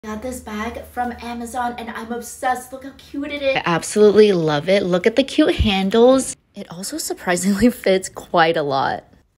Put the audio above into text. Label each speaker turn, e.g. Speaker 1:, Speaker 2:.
Speaker 1: Got this bag from Amazon and I'm obsessed. Look how cute it is.
Speaker 2: I absolutely love it. Look at the cute handles. It also surprisingly fits quite a lot.